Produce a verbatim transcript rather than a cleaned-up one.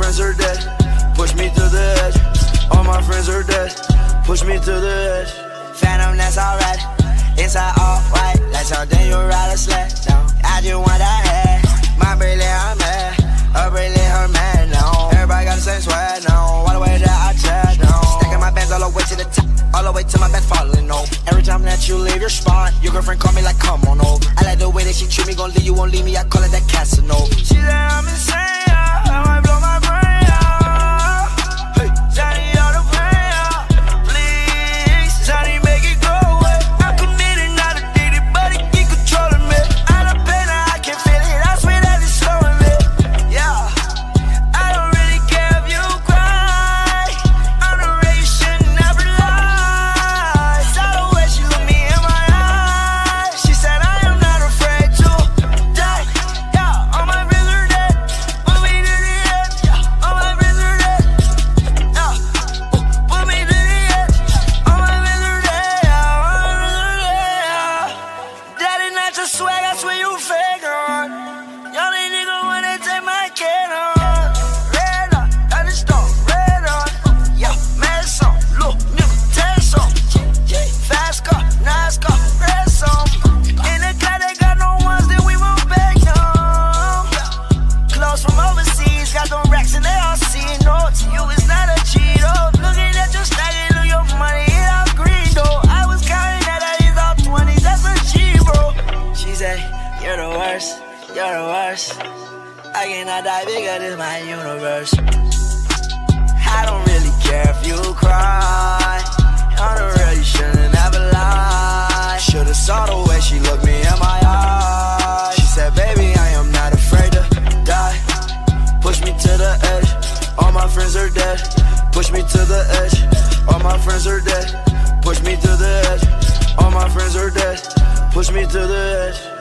friends are dead. Push me to the edge. All my friends are dead. Push me to the edge. Phantom, that's alright. Inside all white, like something you ride a sled. No, I just want that head. My bracelet, I'm mad. Her bracelet, her man. No, everybody got the same sweat. No, all the way that I check. No, stacking my bands all the way to the top, all the way to my bed falling. No, every time that you leave your spot, your girlfriend call me like, come on over. I like the way that she treat me, gon' leave you, won't leave me. I call it that Casanova. She said I'm insane, yeah. I might blow my brain, yeah. Hey, Johnny, all the pain, yeah. Please, Johnny, make it go away. I'm committed, not addicted, but it keep controlling me. I don't pain, I can feel it. I swear that it's slowing me. Yeah, I don't really care if you cry. I'm the way you should never lie. Saw the way she looked me in my eyes. She said I am not afraid to die. Yeah, all my friends are dead. Put me to the edge. Yeah, all my friends are dead. Yeah, put me to the edge. All my friends are dead. Yeah, all my friends are dead. Yeah. Daddy, not your swag, I swear you fake on. Y'all ain't nigga wanna take my kid on. Red on, I just don't red on. Yeah, mess on, look, nigga, test on. Fast car, nice car, press on. In the car, they got no ones that we won't back on. Clothes from overseas, got them racks and they all see. No, to you it's not a cheat, oh. Looking at your stack, it look your money, it all green, though. I was counting that I is all twenties, that's a G, bro. She said, you're the worst, you're the worst. I cannot die bigger, this my universe. I don't really care if you cry. On the real, you shouldn't ever lie. Should've saw the way she looked me in my eyes. She said, baby, I am not afraid to die. Push me to the edge. All my friends are dead. Push me to the edge. All my friends are dead. Push me to the edge. All my friends are dead. Push me to the edge.